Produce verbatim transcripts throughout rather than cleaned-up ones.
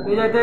ఏదైతే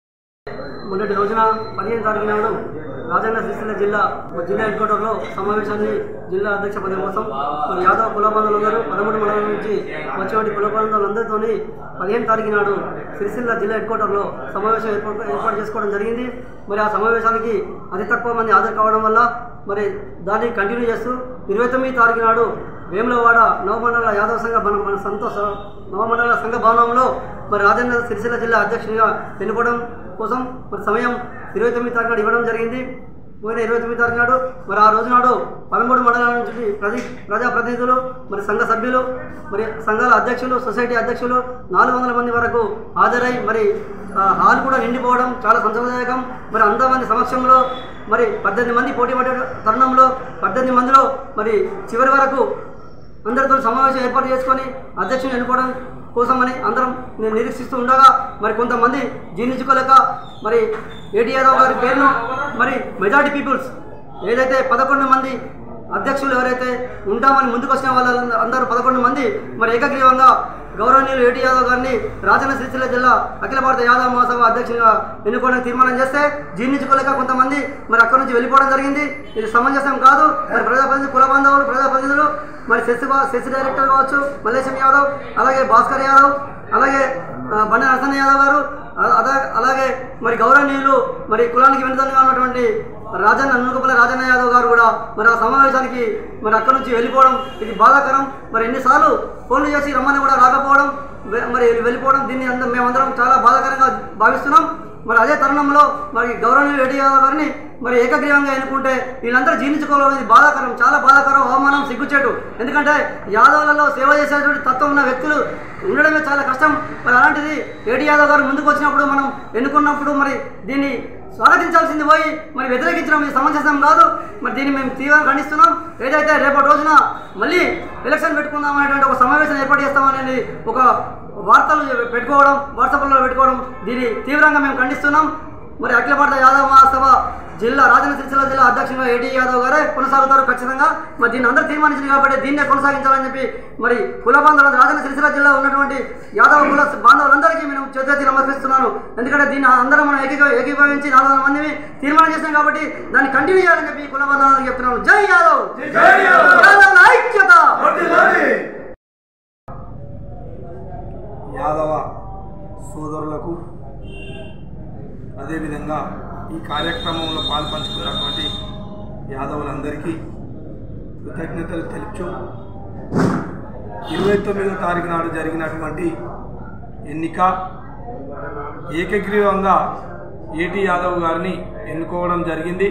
మొన్నటి రోజున పదిహేను తారీఖు నాడు రాజన్న సిరిసిల్ల జిల్లా జిల్లా హెడ్ క్వార్టర్లో సమావేశాన్ని జిల్లా అధ్యక్ష పదవి కోసం మరి యాదవ్ కుల బంధువులందరూ పదమూడు మండలాల నుంచి వచ్చేటువంటి కుల బంధువులందరితో పదిహేను తారీఖు నాడు సిరిసిల్ల జిల్లా హెడ్ క్వార్టర్లో సమావేశం ఏర్పాటు ఏర్పాటు చేసుకోవడం జరిగింది. మరి ఆ సమావేశానికి అతి తక్కువ మంది హాజరు కావడం వల్ల మరి దాన్ని కంటిన్యూ చేస్తూ ఇరవై తొమ్మిది తారీఖు నాడు వేములవాడ నవమండల యాదవ సంఘ మన సంతోష నవమండల సంఘ భవనంలో మరి రాజన్న సిరిసిల్ల జిల్లా అధ్యక్షునిగా ఎన్నుకోవడం కోసం మరి సమయం ఇరవై తొమ్మిది తారీఖు నాడు ఇవ్వడం జరిగింది. పోయిన ఇరవై తొమ్మిది తారీఖు నాడు మరి ఆ రోజు నాడు పదమూడు మండలాల నుంచి ప్రతి ప్రజాప్రతినిధులు మరి సంఘ సభ్యులు మరి సంఘాల అధ్యక్షులు సొసైటీ అధ్యక్షులు నాలుగు వందల మంది వరకు హాజరై మరి హాల్ కూడా నిండిపోవడం చాలా సంతోషదాయకం. మరి అంతమంది సమక్షంలో మరి పద్దెనిమిది మంది పోటీ పడే తరుణంలో పద్దెనిమిది మందిలో మరి చివరి వరకు అందరితో సమావేశం ఏర్పాటు చేసుకొని అధ్యక్షుని ఎన్నుకోవడం కోసమని అందరం నేను నిరీక్షిస్తూ ఉండగా మరి కొంతమంది జీర్ణించుకోలేక మరి ఏటీ యాదవ్ గారి పేరును మరి మెజారిటీ పీపుల్స్ ఏదైతే పదకొండు మంది అధ్యక్షులు ఎవరైతే ఉంటామని ముందుకు వచ్చిన వాళ్ళ అందరూ పదకొండు మంది మరి ఏకగ్రీవంగా గౌరవనీయులు ఏటీ యాదవ్ గారిని రాజన్న సిరిసిల్ల జిల్లా అఖిల భారత యాదవ్ మహాసభ అధ్యక్షునిగా ఎన్నుకోవడానికి తీర్మానం చేస్తే జీర్ణించుకోలేక కొంతమంది మరి అక్కడి నుంచి వెళ్ళిపోవడం జరిగింది. ఇది సమంజసం కాదు. మరి ప్రజాప్రతినిధులు కుల బాంధవులు ప్రజాప్రతినిధులు మరి సెస్ సెస్ డైరెక్టర్ కావచ్చు మల్లేశం యాదవ్, అలాగే భాస్కర్ యాదవ్, అలాగే బండి నరసన్న యాదవ్ గారు, అలాగే మరి గౌరవనీయులు మరి కులానికి వెనుదంగా ఉన్నటువంటి రాజన్న నూనెపల్లి రాజన్న యాదవ్ గారు కూడా మరి ఆ సమావేశానికి మరి అక్కడి నుంచి వెళ్ళిపోవడం ఇది బాధాకరం. మరి ఎన్నిసార్లు ఫోన్లు చేసి రమ్మని కూడా రాకపోవడం మరి వెళ్ళిపోవడం దీన్ని అందరం మేమందరం చాలా బాధాకరంగా భావిస్తున్నాం. మరి అదే తరుణంలో మరి గౌరవనీయులు ఏటీ యాదవ్ గారిని మరి ఏకగ్రీవంగా ఎన్నుకుంటే వీళ్ళందరూ జీర్ణించుకోవడం బాధాకరం, చాలా బాధాకరం, అవమానం, సిగ్గుచేటు. ఎందుకంటే యాదవులలో సేవ చేసేటువంటి తత్వం ఉన్న వ్యక్తులు ఉండడమే చాలా కష్టం. మరి అలాంటిది ఏటీ యాదవ్ గారు ముందుకు వచ్చినప్పుడు మనం ఎన్నుకున్నప్పుడు మరి దీన్ని స్వాగతించాల్సింది పోయి మరి వ్యతిరేకించడం ఇది సమంజసం కాదు. మరి దీన్ని మేము తీవ్రంగా ఖండిస్తున్నాం. ఏదైతే రేపటి రోజున మళ్ళీ ఎలక్షన్ పెట్టుకుందాం అనేటువంటి ఒక సమావేశం ఏర్పాటు చేస్తామనేది ఒక వార్తలు పెట్టుకోవడం వాట్సాప్లో పెట్టుకోవడం దీన్ని తీవ్రంగా మేము ఖండిస్తున్నాం. మరి అఖిల భారత యాదవ్ మహాసభ జిల్లా రాజన్న సిరిసిల్ల జిల్లా అధ్యక్షునిగా ఏటీ యాదవ్ గారే కొనసాగుతారు ఖచ్చితంగా. మరి దీన్ని అందరూ తీర్మానించింది కాబట్టి దీన్నే కొనసాగించాలని చెప్పి మరి కుల బాంధవులు రాజన్న సిరిసిల్ల జిల్లా ఉన్నటువంటి యాదవ కుల బాంధవులందరికీ నేను చేతులెత్తి నమస్కరిస్తున్నాను. ఎందుకంటే దీన్ని అందరం మనం ఏకీ ఏకీభవించి నాలుగు వందల మందిని తీర్మానం చేస్తాం కాబట్టి దాన్ని కంటిన్యూ చేయాలని చెప్పి కుల బాంధవులకు చెప్తున్నాను. జై యాదవ్, యాదవ్ ఐక్యత. యాదవ సోదరులకు అదేవిధంగా ఈ కార్యక్రమంలో పాల్పంచుకున్నటువంటి యాదవులందరికీ కృతజ్ఞతలు తెలుపుచు ఇరవై తొమ్మిదో తారీఖు నాడు జరిగినటువంటి ఎన్నిక ఏకగ్రీవంగా ఏటీ యాదవ్ గారిని ఎన్నుకోవడం జరిగింది.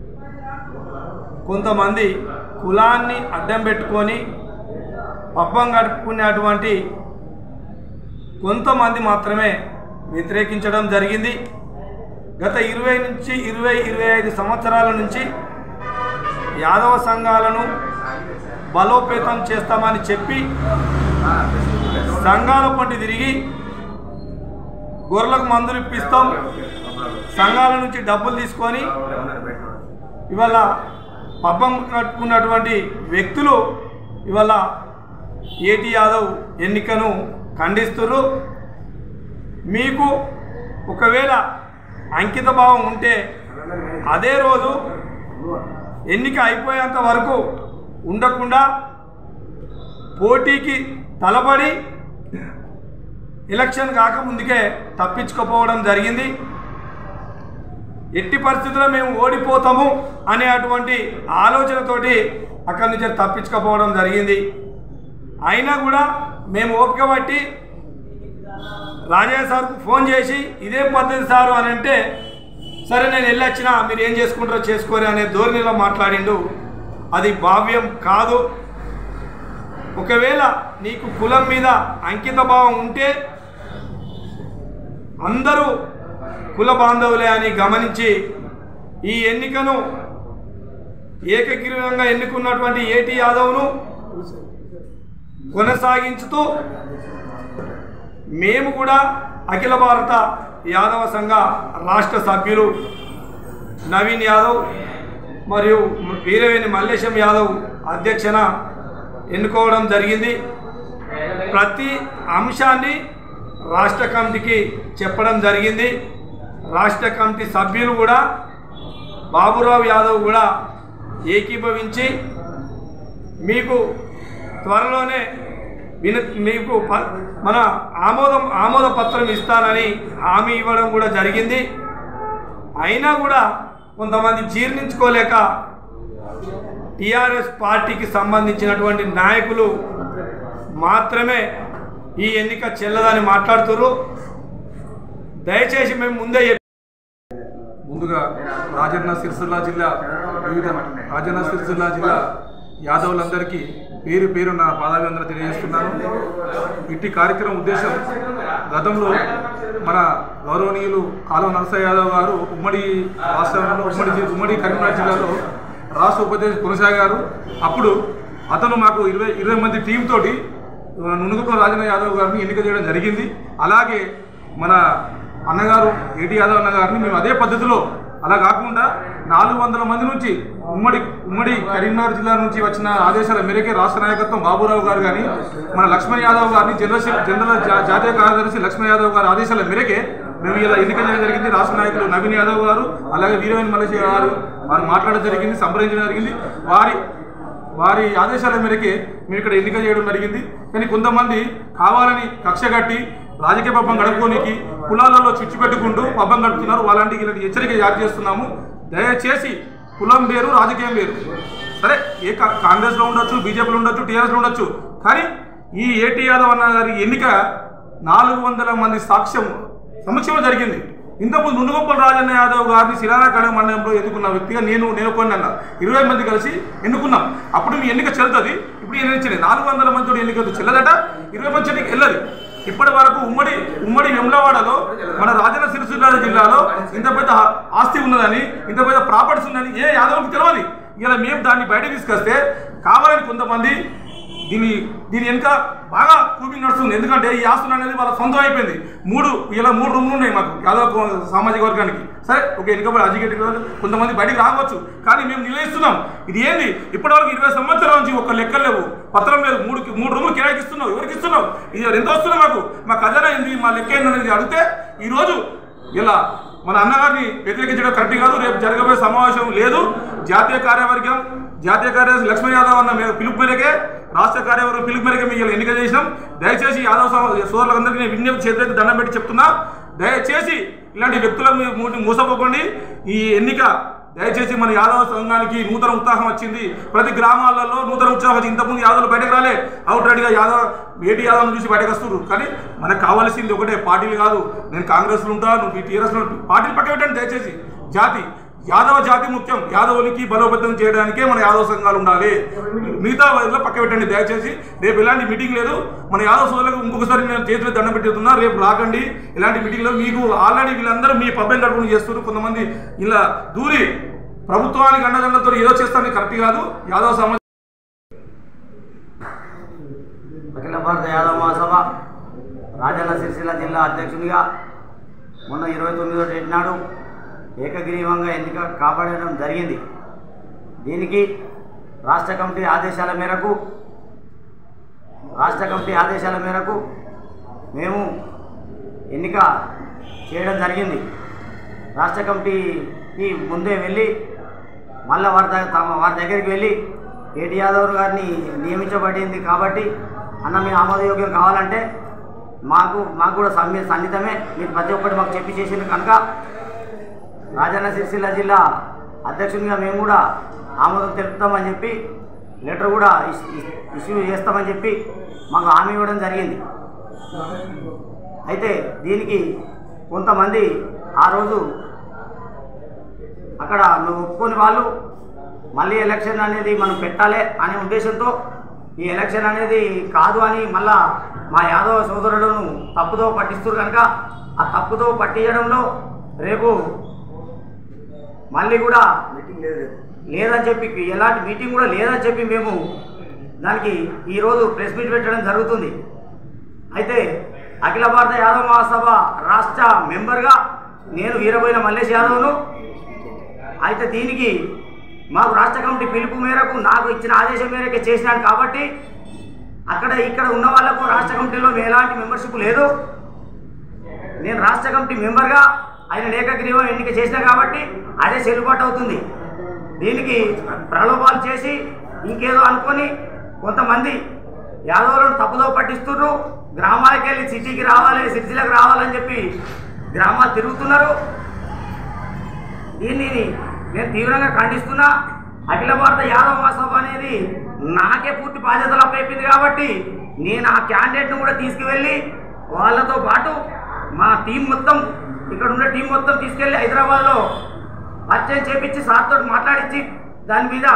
కొంతమంది కులాన్ని అడ్డం పెట్టుకొని పబ్బం గడుపుకునేటువంటి కొంతమంది మాత్రమే వ్యతిరేకించడం జరిగింది. గత ఇరవై నుంచి ఇరవై ఇరవై ఐదు సంవత్సరాల నుంచి యాదవ సంఘాలను బలోపేతం చేస్తామని చెప్పి సంఘాల పొంటి తిరిగి గొర్రెలకు మందులు ఇప్పిస్తాం, సంఘాల నుంచి డబ్బులు తీసుకొని ఇవాళ పబ్బం కట్టుకున్నటువంటి వ్యక్తులు ఇవాళ ఏటీ యాదవ్ ఎన్నికను ఖండిస్తున్నారు. మీకు ఒకవేళ అంకిత భావం ఉంటే అదే రోజు ఎన్నిక అయిపోయేంత వరకు ఉండకుండా పోటీకి తలపడి ఎలక్షన్ కాకముందుకే తప్పించుకోపోవడం జరిగింది. ఎట్టి పరిస్థితుల్లో మేము ఓడిపోతాము అనేటువంటి ఆలోచనతోటి అక్కడి నుంచి తప్పించుకోపోవడం జరిగింది. అయినా కూడా మేము ఓపిక పట్టి రాజయ్య సార్కు ఫోన్ చేసి ఇదే పద్ధతి సారు అని అంటే సరే నేను వెళ్ళొచ్చినా మీరు ఏం చేసుకుంటారో చేసుకోరు అనే ధోరణిలో మాట్లాడిండు. అది భావ్యం కాదు. ఒకవేళ నీకు కులం మీద అంకిత భావం ఉంటే అందరూ కుల బాంధవులే అని గమనించి ఈ ఎన్నికను ఏకగ్రీవంగా ఎన్నుకున్నటువంటి ఏటీ యాదవ్ను కొనసాగించుతూ మేము కూడా అఖిల భారత యాదవ సంఘ రాష్ట్ర సభ్యులు నవీన్ యాదవ్ మరియు వీరవేణి మల్లేశం యాదవ్ అధ్యక్షన ఎన్నుకోవడం జరిగింది. ప్రతి అంశాన్ని రాష్ట్ర కమిటీకి చెప్పడం జరిగింది. రాష్ట్ర కమిటీ సభ్యులు కూడా బాబురావు యాదవ్ కూడా ఏకీభవించి మీకు త్వరలోనే విన మీకు మన ఆమోదం ఆమోద పత్రం ఇస్తానని హామీ ఇవ్వడం కూడా జరిగింది. అయినా కూడా కొంతమంది జీర్ణించుకోలేక టీఆర్ఎస్ పార్టీకి సంబంధించినటువంటి నాయకులు మాత్రమే ఈ ఎన్నిక చెల్లదని మాట్లాడుతున్నారు. దయచేసి మేము ముందే ముందుగా రాజన్న సిరిసిల్ల జిల్లా వివిధ రాజన్న సిరిసిల్ల జిల్లా యాదవులందరికీ పేరు పేరు నా పాదాభివందనలు తెలియజేస్తున్నాను. ఇట్టి కార్యక్రమం ఉద్దేశం గతంలో మన గౌరవనీయులు కాలువ నరసయ్య యాదవ్ గారు ఉమ్మడి రాష్ట్రంలో ఉమ్మడి ఉమ్మడి కరీంనగర్ జిల్లాలో రాష్ట్ర ఉపాధ్యక్షులు కొనసాగారు. అప్పుడు అతను మాకు ఇరవై ఇరవై మంది టీం తోటి నునుగుల రాజన్న యాదవ్ గారిని ఎన్నిక చేయడం జరిగింది. అలాగే మన అన్నగారు ఏటి యాదవ్ అన్న గారిని మేము అదే పద్ధతిలో, అలా కాకుండా నాలుగు వందల మంది నుంచి ఉమ్మడి ఉమ్మడి కరీంనగర్ జిల్లా నుంచి వచ్చిన ఆదేశాల మేరకే రాష్ట్ర నాయకత్వం బాబురావు గారు కానీ మన లక్ష్మణ్ యాదవ్ గారిని జనరల్ జనరల్ జాతీయ కార్యదర్శి లక్ష్మణ్ యాదవ్ గారి ఆదేశాల మేరకే మేము ఇలా ఎన్నిక చేయడం జరిగింది. రాష్ట్ర నాయకులు నవీన్ యాదవ్ గారు అలాగే వీరవేణి మల్లేశ్వర గారు వారు మాట్లాడడం జరిగింది, సంప్రదించడం జరిగింది. వారి వారి ఆదేశాల మేరకే మేము ఇక్కడ ఎన్నిక చేయడం జరిగింది. కానీ కొంతమంది కావాలని కక్ష కట్టి రాజకీయ పబ్బం గడుపుకోనికి కులాలలో చిచ్చు పెట్టుకుంటూ పబ్బం గడుపుతున్నారు. వాళ్ళంటికి ఇలాంటి హెచ్చరిక జారీ చేస్తున్నాము. దయచేసి కులం వేరు, రాజకీయం వేరు. సరే, ఏ కాంగ్రెస్లో ఉండొచ్చు, బీజేపీలో ఉండొచ్చు, టీఆర్ఎస్లో ఉండొచ్చు. కానీ ఈ ఏటీ యాదవ్ అన్న గారి ఎన్నిక నాలుగు వందల మంది సాక్ష్యం సమక్షంలో జరిగింది. ఇంతకుముందు నుండుగొప్పల రాజన్న యాదవ్ గారిని శిరారా కడ మండలంలో ఎన్నుకున్న వ్యక్తిగా నేను నేను కొన్ని ఇరవై మంది కలిసి ఎన్నుకున్నాం. అప్పుడు మీ ఎన్నిక చెల్లుతుంది. ఇప్పుడు ఎన్నికలే నాలుగు వందల మందితో ఎన్నిక చెల్లదట, ఇరవై మంది ఎన్నిక వెళ్ళదు. ఇప్పటి వరకు ఉమ్మడి ఉమ్మడి వెమ్లవాడలో మన రాజన్న సిరిసిల్ల జిల్లాలో ఇంత పెద్ద ఆస్తి ఉన్నదని, ఇంత పెద్ద ప్రాపర్టీస్ ఉన్నదని ఏ యాదవ్కి తెలియదు. ఇలా మేము దాన్ని బయటకు తీసుకొస్తే కావాలని కొంతమంది దీని దీని వెనుక బాగా కూపింగ్ నడుస్తుంది. ఎందుకంటే ఈ ఆస్తులు అనేది వాళ్ళ సొంతం అయిపోయింది. మూడు ఇలా మూడు రూమ్లు ఉన్నాయి మాకు యాదవ్ సామాజిక వర్గానికి. సరే, ఒక ఎన్నికబడి అజికేటెడ్ కొంతమంది బయటికి రావచ్చు, కానీ మేము నిలయిస్తున్నాం. ఇది ఏంది, ఇప్పటివరకు ఇరవై సంవత్సరాల నుంచి ఒక లెక్కలు లేవు, పత్రం లేదు, మూడు మూడు రూములు కిరాయికి ఇస్తున్నావు, ఎవరికి ఇస్తున్నావు, ఇది ఎంత వస్తున్నావు మాకు, మా ఖజానా ఏంది, మా లెక్క ఏందనేది అడిగితే ఈరోజు ఇలా మన అన్నగారిని వ్యతిరేకించడం కరెక్ట్ కాదు. రేపు జరగబోయే సమావేశం లేదు. జాతీయ కార్యవర్గం జాతీయ కార్యదర్శి లక్ష్మణ్ యాదవ్ అన్న మేము పిలుపు మేరకే, రాష్ట్ర కార్యవర్గం పిలుపు మేరకే మేము ఎన్నిక చేసినాం. దయచేసి యాదవ్ సోదరులందరికీ నేను విజ్ఞప్తి చేతులైతే దండం పెట్టి చెప్తున్నా, దయచేసి ఇలాంటి వ్యక్తులను మోసపోకండి. ఈ ఎన్నిక దయచేసి మన యాదవ సంఘానికి నూతన ఉత్సాహం వచ్చింది. ప్రతి గ్రామాలలో నూతన ఉత్సాహం వచ్చింది. ఇంతకుముందు యాదవులు బయటకు రాలే, అవుట్ రైట్గా యాదవ్ ఏటీ యాదవ్ను చూసి బయటకు వస్తున్నారు. కానీ మనకు కావాల్సింది ఒకటే, పార్టీలు కాదు. నేను కాంగ్రెస్లో ఉంటా, నువ్వు టీఆర్ఎస్లో, పార్టీలు పక్క పెట్టండి. దయచేసి జాతి యాదవ జాతి ముఖ్యం. యాదవులకి బలోపేతం చేయడానికే మన యాదవ సంఘాలు ఉండాలి. మిగతా వదిలో పక్క పెట్టండి దయచేసి. రేపు ఎలాంటి మీటింగ్ లేదు. మన యాదవ సోదరులకు ఇంకొకసారి నేను చేతులు దండం పెట్టుతున్నా, రేపు రాకండి ఎలాంటి మీటింగ్లో. మీకు ఆల్రెడీ వీళ్ళందరూ మీ పబ్బం గడుపుని చేస్తున్నారు. కొంతమంది ఇలా దూరి ప్రభుత్వానికి అండదండతో ఏదో చేస్తానికి కరెక్ట్ కాదు. యాదవ సమాజం అఖిల భారత యాదవ మహాసభ రాజన్న సిరిసిల్ల జిల్లా అధ్యక్షునిగా మొన్న ఇరవై తొమ్మిదో తేదీ నాడు ఏకగ్రీవంగా ఎన్నిక కాపాడడం జరిగింది. దీనికి రాష్ట్ర కమిటీ ఆదేశాల మేరకు రాష్ట్ర కమిటీ ఆదేశాల మేరకు మేము ఎన్నిక చేయడం జరిగింది. రాష్ట్ర కమిటీకి ముందే వెళ్ళి మళ్ళీ వారి దగ్గర తమ వారి దగ్గరికి వెళ్ళి ఏటీ యాదవ్ గారిని నియమించబడింది కాబట్టి అన్న మీ ఆమోదయోగ్యం కావాలంటే మాకు మాకు కూడా సమ్మె సన్నిహితమే, మీరు ప్రతి ఒక్కటి మాకు చెప్పి చేసింది కనుక రాజన్న సిరిసిల్ల జిల్లా అధ్యక్షునిగా మేము కూడా ఆమోదం తెలుపుతామని చెప్పి లెటర్ కూడా ఇష్యూ చేస్తామని చెప్పి మాకు హామీ ఇవ్వడం జరిగింది. అయితే దీనికి కొంతమంది ఆ రోజు అక్కడ నువ్వు ఒప్పుకొని వాళ్ళు మళ్ళీ ఎలక్షన్ అనేది మనం పెట్టాలి అనే ఉద్దేశంతో ఈ ఎలక్షన్ అనేది కాదు అని మళ్ళా మా యాదవ సోదరులను తప్పుదో పట్టిస్తారు కనుక ఆ తప్పుదో పట్టించడంలో రేపు మళ్ళీ కూడా మీటింగ్ లేదని చెప్పి ఎలాంటి మీటింగ్ కూడా లేదని చెప్పి మేము దానికి ఈరోజు ప్రెస్ మీట్ పెట్టడం జరుగుతుంది. అయితే అఖిల భారత యాదవ మహాసభ రాష్ట్ర మెంబర్గా నేను వీరబోయిన మల్లేష్ యాదవ్ను. అయితే దీనికి మాకు రాష్ట్ర కమిటీ పిలుపు మేరకు నాకు ఇచ్చిన ఆదేశం మేరకే చేసినాను కాబట్టి అక్కడ ఇక్కడ ఉన్న వాళ్ళకు రాష్ట్ర కమిటీలో ఎలాంటి మెంబర్షిప్ లేదు. నేను రాష్ట్ర కమిటీ మెంబర్గా ఆయన ఏకగ్రీవం ఎన్నిక చేసినా కాబట్టి అదే చెల్లుబాటు అవుతుంది. దీనికి ప్రలోభాలు చేసి ఇంకేదో అనుకొని కొంతమంది యాదవులను తప్పుదో పట్టిస్తున్నారు. గ్రామాలకు వెళ్ళి సిటీకి రావాలి, సిరిసిలకు రావాలని చెప్పి గ్రామాలు తిరుగుతున్నారు. దీన్ని నేను తీవ్రంగా ఖండిస్తున్నా. అఖిల భారత యాదవ మహాసభ అనేది నాకే పూర్తి బాధ్యతలు అప్పైపోయింది కాబట్టి నేను ఆ క్యాండిడేట్ను కూడా తీసుకువెళ్ళి వాళ్ళతో పాటు మా టీం మొత్తం, ఇక్కడ ఉన్న టీం మొత్తం తీసుకెళ్ళి హైదరాబాద్లో పరిచయం చేపించి సార్తో మాట్లాడించి దాని మీద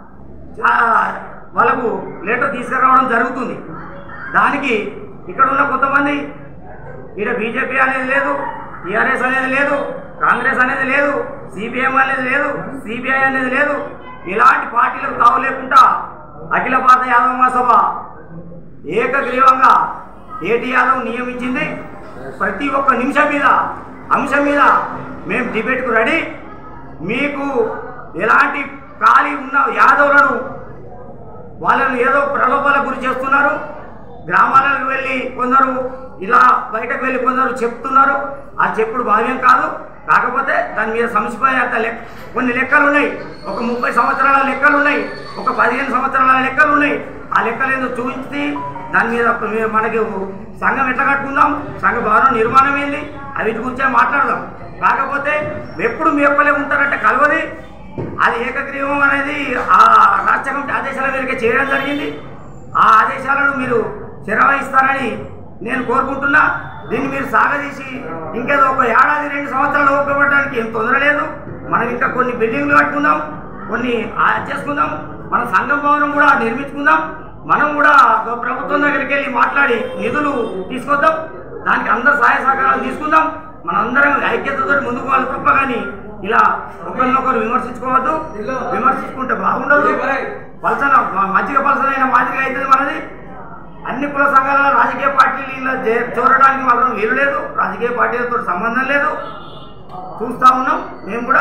వాళ్ళకు లెటర్ తీసుకురావడం జరుగుతుంది. దానికి ఇక్కడ ఉన్న కొంతమంది ఇక్కడ బీజేపీ అనేది లేదు, టీఆర్ఎస్ అనేది లేదు, కాంగ్రెస్ అనేది లేదు, సిపిఎం అనేది లేదు, సిపిఐ అనేది లేదు, ఇలాంటి పార్టీలకు తావు లేకుండా అఖిల భారత యాదవ మహాసభ ఏకగ్రీవంగా ఏటీ యాదవ్ నియమించింది. ప్రతి ఒక్క నిమిషం మీద అంశం మీద మేము డిబేట్కు రెడీ. మీకు ఎలాంటి ఖాళీ ఉన్న యాదవులను వాళ్ళను ఏదో ప్రలోభాలకు గురి చేస్తున్నారు. గ్రామాలకు వెళ్ళి కొందరు ఇలా బయటకు వెళ్ళి కొందరు చెప్తున్నారు. ఆ చెప్పుడు భావ్యం కాదు. కాకపోతే దాని మీద సంశయత లెక్క కొన్ని లెక్కలు ఉన్నాయి. ఒక ముప్పై సంవత్సరాల లెక్కలు ఉన్నాయి, ఒక పదిహేను సంవత్సరాల లెక్కలు ఉన్నాయి. ఆ లెక్కలు ఏదో చూపించి దాని మీద మనకి సంఘం ఎట్లా కట్టుకుందాం, సంఘ భవనం నిర్మాణం ఏంది, వీటి గురించే మాట్లాడదాం. కాకపోతే ఎప్పుడు మీ ఒక్కలే ఉంటారంటే కలవది. అది ఏకగ్రీవం అనేది ఆ రాష్ట్ర కమిటీ ఆదేశాల మేరకే చేయడం జరిగింది. ఆ ఆదేశాలను మీరు నిర్వహిస్తారని నేను కోరుకుంటున్నా. దీన్ని మీరు సాగదీసి ఇంకేదో ఒక ఏడాది రెండు సంవత్సరాలు ఓపికపడడానికి ఏం తొందర లేదు. మనం ఇంకా కొన్ని బిల్డింగ్లు కట్టుకుందాం, కొన్ని చేసుకుందాం, మన సంఘం భవనం కూడా నిర్మించుకుందాం. మనం కూడా ప్రభుత్వం దగ్గరికి వెళ్ళి మాట్లాడి నిధులు తీసుకొద్దాం. దానికి అందరు సహాయ సహకారాలు తీసుకుందాం. మనందరం ఐక్యతతో ముందుకు వాళ్ళు తప్ప కానీ ఇలా ఒకరినొకరు విమర్శించుకోవద్దు. విమర్శించుకుంటే బాగుండదు. పలసన మజ్జిగ పలసన అయిన మాదిరిగా అవుతుంది మనది. అన్ని కుల సంఘాల రాజకీయ పార్టీలు ఇలా చూడడానికి మాత్రం వీలు లేదు. రాజకీయ పార్టీలతో సంబంధం లేదు. చూస్తూ ఉన్నాం మేము కూడా.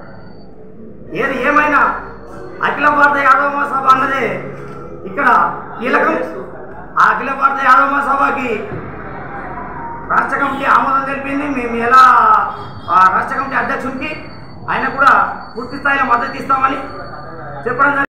ఏది ఏమైనా అఖిల భారత యాదవ మహాసభ అన్నదే ఇక్కడ కీలకం. ఆ అఖిల భారత యాదవ మహాసభకి రాష్ట్ర కమిటీ ఆమోదం తెలిపింది. మేము ఎలా రాష్ట్ర కమిటీ అధ్యక్షుడికి ఆయన కూడా పూర్తి స్థాయిలో మద్దతు ఇస్తామని చెప్పడం